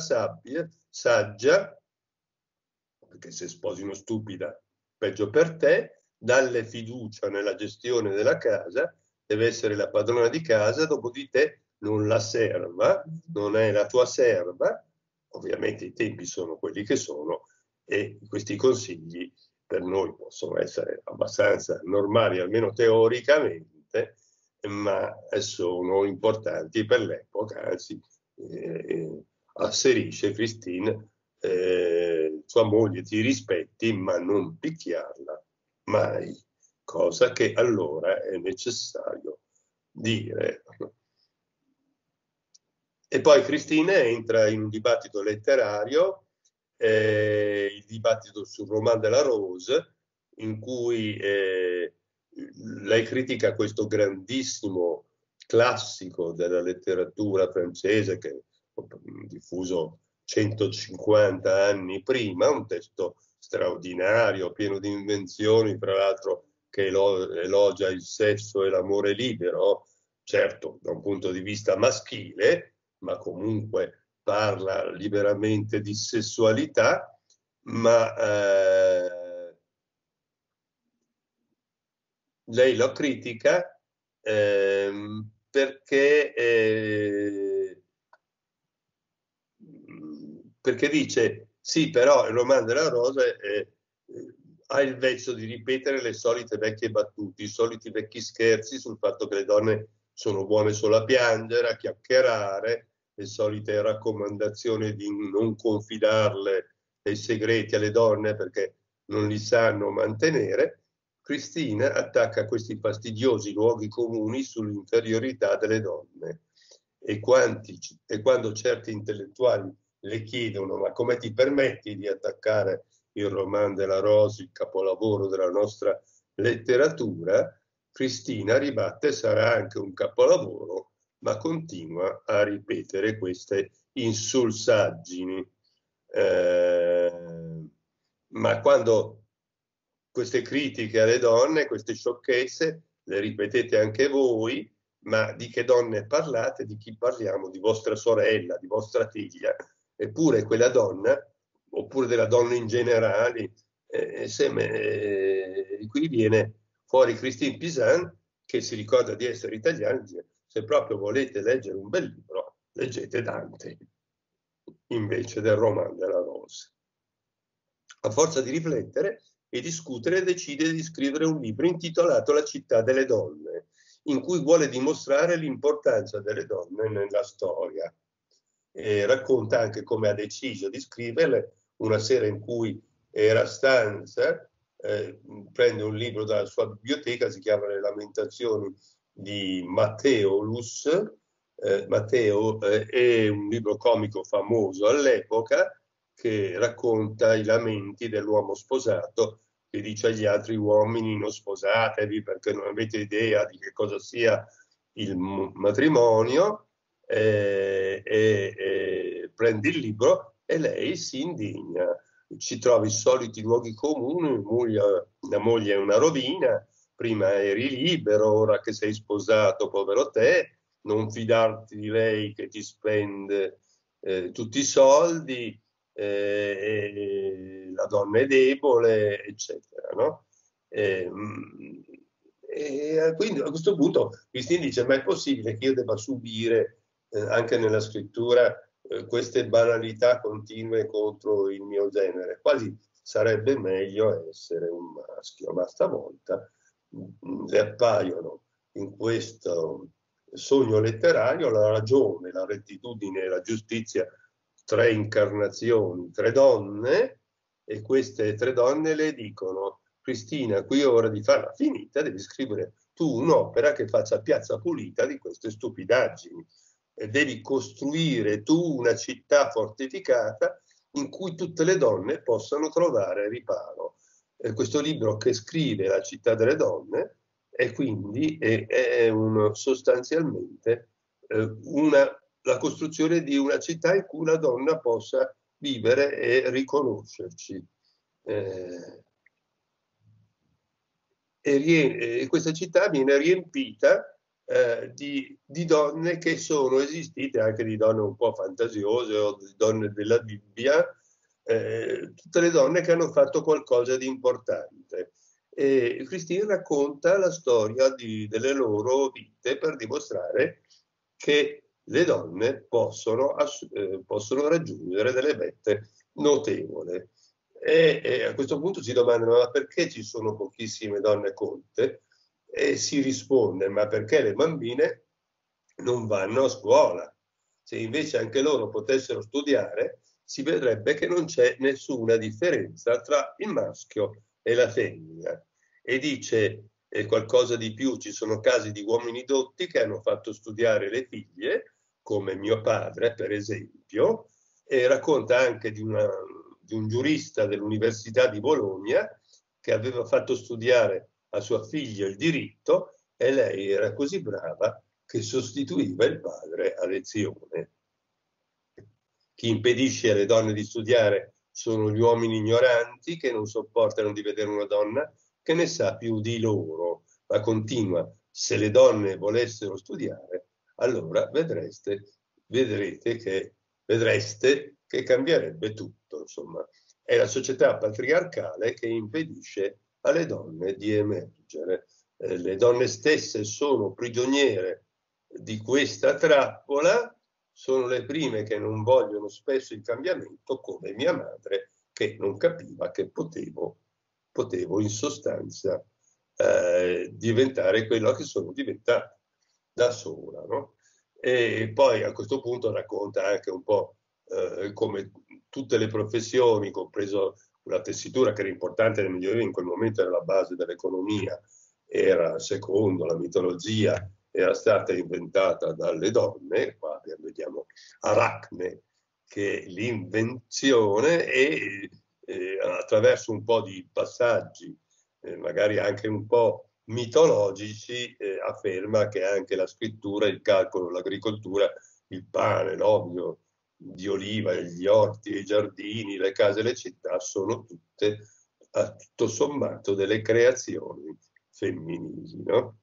saggia, perché se sposi una stupida, peggio per te, dalle fiducia nella gestione della casa, deve essere la padrona di casa, dopo di te non la serva, non è la tua serva. Ovviamente i tempi sono quelli che sono e questi consigli per noi possono essere abbastanza normali, almeno teoricamente, ma sono importanti per l'epoca, anzi asserisce Christine, sua moglie ti rispetti ma non picchiarla mai, cosa che allora è necessario dire. E poi Christine entra in un dibattito letterario, il dibattito sul Roman de la Rose, in cui lei critica questo grandissimo classico della letteratura francese che è diffuso 150 anni prima, un testo straordinario, pieno di invenzioni, tra l'altro che elogia il sesso e l'amore libero, certo da un punto di vista maschile, ma comunque parla liberamente di sessualità, ma lei lo critica perché dice sì, però il Roman de la Rose ha il vezzo di ripetere le solite vecchie battute, i soliti vecchi scherzi sul fatto che le donne sono buone solo a piangere, a chiacchierare, le solite raccomandazioni di non confidarle dei segreti alle donne perché non li sanno mantenere. Cristina attacca questi fastidiosi luoghi comuni sull'inferiorità delle donne e quando certi intellettuali le chiedono ma come ti permetti di attaccare il Roman de la Rose, il capolavoro della nostra letteratura, Cristina ribatte sarà anche un capolavoro, ma continua a ripetere queste insulsaggini. Ma quando queste critiche alle donne, queste sciocchezze, le ripetete anche voi, ma di che donne parlate? Di chi parliamo? Di vostra sorella, di vostra figlia. Eppure quella donna, oppure della donna in generale, qui viene fuori Christine Pisan, che si ricorda di essere italiana, dice, se proprio volete leggere un bel libro, leggete Dante. invece del roman della Rose. A forza di riflettere e discutere, decide di scrivere un libro intitolato La città delle donne, in cui vuole dimostrare l'importanza delle donne nella storia. E racconta anche come ha deciso di scriverle. Una sera in cui era a stanza, prende un libro dalla sua biblioteca, si chiama Le Lamentazioni di Matteolus. Matteo è un libro comico famoso all'epoca, che racconta i lamenti dell'uomo sposato, che dice agli altri uomini: non sposatevi perché non avete idea di che cosa sia il matrimonio. Prende il libro e lei si indigna. Ci trova i soliti luoghi comuni: la moglie è una rovina, prima eri libero, ora che sei sposato, povero te, non fidarti di lei che ti spende tutti i soldi, la donna è debole, eccetera, no? Quindi a questo punto Christine dice: ma è possibile che io debba subire anche nella scrittura queste banalità continue contro il mio genere? Quasi sarebbe meglio essere un maschio. Ma stavolta le appaiono in questo sogno letterario la ragione, la rettitudine e la giustizia, 3 incarnazioni, 3 donne, e queste 3 donne le dicono: Cristina, qui è ora di farla finita, devi scrivere tu un'opera che faccia piazza pulita di queste stupidaggini, e devi costruire tu una città fortificata in cui tutte le donne possano trovare riparo. Questo libro che scrive La città delle donne e quindi è sostanzialmente la costruzione di una città in cui la donna possa vivere e riconoscerci. E questa città viene riempita di donne che sono esistite, anche di donne un po' fantasiose o di donne della Bibbia, tutte le donne che hanno fatto qualcosa di importante. E Christine racconta la storia delle loro vite per dimostrare che le donne possono raggiungere delle vette notevoli. E a questo punto si domandano: ma perché ci sono pochissime donne colte? E si risponde: ma perché le bambine non vanno a scuola. Se invece anche loro potessero studiare, si vedrebbe che non c'è nessuna differenza tra il maschio e la femmina. E dice qualcosa di più: ci sono casi di uomini dotti che hanno fatto studiare le figlie, come mio padre per esempio, e racconta anche di un giurista dell'Università di Bologna che aveva fatto studiare a sua figlia il diritto, e lei era così brava che sostituiva il padre a lezione. Chi impedisce alle donne di studiare sono gli uomini ignoranti che non sopportano di vedere una donna che ne sa più di loro. Ma continua: se le donne volessero studiare, allora vedreste che cambierebbe tutto. Insomma, è la società patriarcale che impedisce alle donne di emergere. Le donne stesse sono prigioniere di questa trappola, sono le prime che non vogliono spesso il cambiamento, come mia madre, che non capiva che potevo in sostanza diventare quello che sono diventata da sola, no? E poi a questo punto racconta anche un po' come tutte le professioni, compreso la tessitura, che era importante nel Medioevo, in quel momento era la base dell'economia, era, secondo la mitologia, era stata inventata dalle donne. Qua vediamo Aracne, che è l'invenzione, e attraverso un po' di passaggi, magari anche un po' mitologici, afferma che anche la scrittura, il calcolo, l'agricoltura, il pane, l'olio di oliva, gli orti, i giardini, le case, le città sono tutte, a tutto sommato, delle creazioni femminili, no?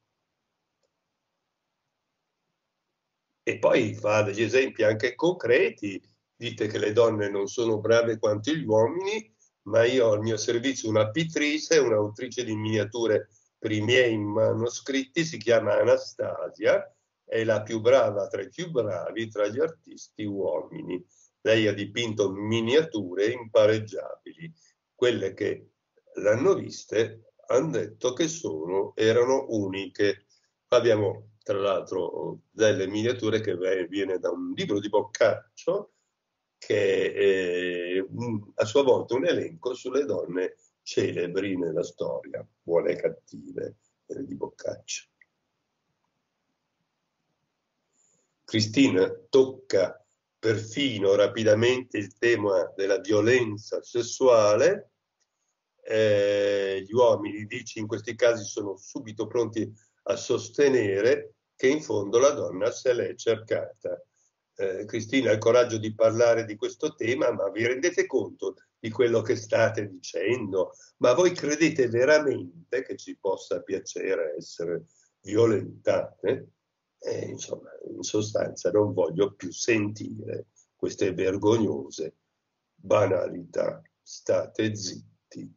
E poi fa degli esempi anche concreti. Dite che le donne non sono brave quanto gli uomini, ma io ho al mio servizio una pittrice, un'autrice di miniature per i miei manoscritti, si chiama Anastasia, è la più brava tra i più bravi tra gli artisti uomini. lei ha dipinto miniature impareggiabili. Quelle che l'hanno viste hanno detto che erano uniche. Abbiamo tra l'altro delle miniature che viene da un libro di Boccaccio, che è a sua volta un elenco sulle donne celebri nella storia, buone e cattive, di Boccaccio. Christine tocca perfino rapidamente il tema della violenza sessuale. Gli uomini, dice, in questi casi sono subito pronti a sostenere che in fondo la donna se l'è cercata. Cristina ha il coraggio di parlare di questo tema, ma vi rendete conto di quello che state dicendo? Ma voi credete veramente che ci possa piacere essere violentate? Insomma, in sostanza non voglio più sentire queste vergognose banalità. State zitti.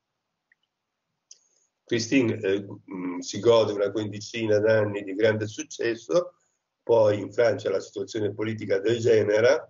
Christine si gode una quindicina d'anni di grande successo, poi in Francia la situazione politica degenera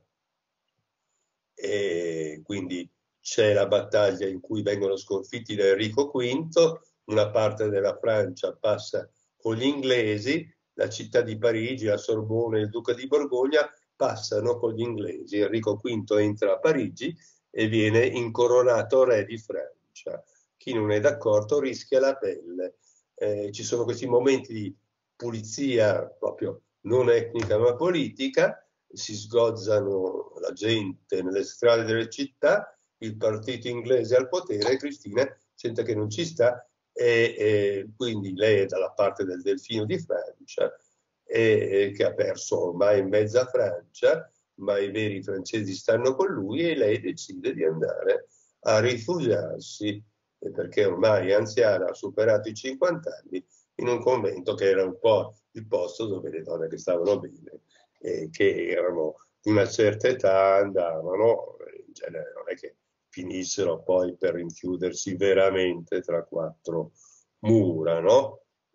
e quindi c'è la battaglia in cui vengono sconfitti da Enrico V, una parte della Francia passa con gli inglesi, la città di Parigi, la Sorbona e il Duca di Borgogna passano con gli inglesi. Enrico V entra a Parigi e viene incoronato re di Francia. Chi non è d'accordo rischia la pelle. Ci sono questi momenti di pulizia proprio non etnica ma politica, si sgozzano la gente nelle strade delle città, il partito inglese al potere, Cristina sente che non ci sta e quindi lei è dalla parte del Delfino di Francia che ha perso ormai mezza Francia, ma i veri francesi stanno con lui e lei decide di andare a rifugiarsi perché ormai è anziana, ha superato i 50 anni, in un convento che era un po' il posto dove le donne che stavano bene e che erano di una certa età andavano, in genere non è che finissero poi per rinchiudersi veramente tra quattro mura, no?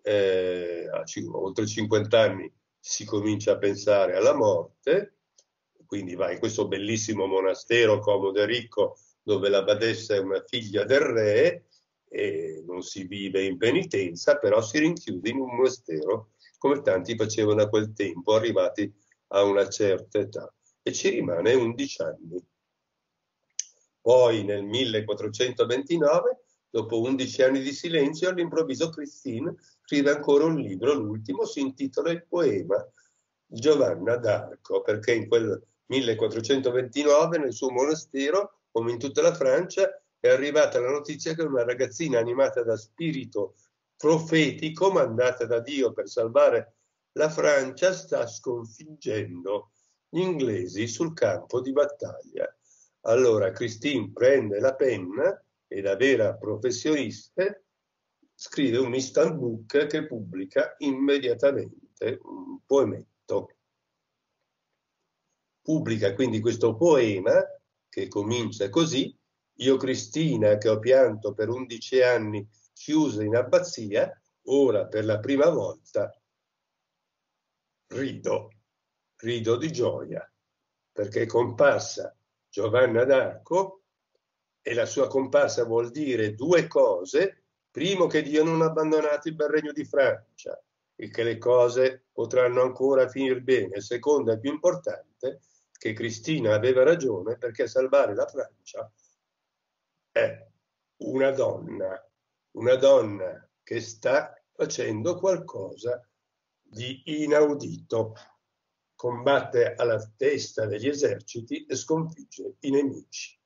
Oltre 50 anni si comincia a pensare alla morte, quindi va in questo bellissimo monastero comodo e ricco dove la badessa è una figlia del re e non si vive in penitenza, però si rinchiude in un monastero come tanti facevano a quel tempo, arrivati a una certa età, e ci rimane 11 anni. Poi nel 1429, dopo 11 anni di silenzio, all'improvviso Christine scrive ancora un libro, l'ultimo, si intitola Il poema di Giovanna d'Arco, perché in quel 1429 nel suo monastero, come in tutta la Francia, è arrivata la notizia che una ragazzina animata da spirito profetico, mandata da Dio per salvare la Francia, sta sconfiggendo gli inglesi sul campo di battaglia. Allora Christine prende la penna e da vera professionista scrive un instant book che pubblica immediatamente, un poemetto. Pubblica quindi questo poema che comincia così: io Cristina che ho pianto per 11 anni chiusa in abbazia, ora per la prima volta rido di gioia, perché è comparsa Giovanna d'Arco e la sua comparsa vuol dire due cose: primo, che Dio non ha abbandonato il bel regno di Francia e che le cose potranno ancora finire bene; secondo, è più importante, che Cristina aveva ragione, perché a salvare la Francia è una donna che sta facendo qualcosa di inaudito, combatte alla testa degli eserciti e sconfigge i nemici.